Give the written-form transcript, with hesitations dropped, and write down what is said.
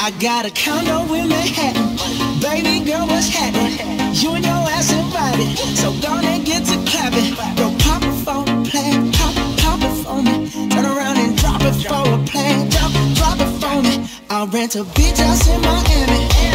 I got a condo in Manhattan. Baby girl, what's happening? You and your ass invited, so gonna get to clapping. Go pop it for a plan, pop it for me. Turn around and drop it for a plan, drop it for me. I'll rent a beach house in Miami.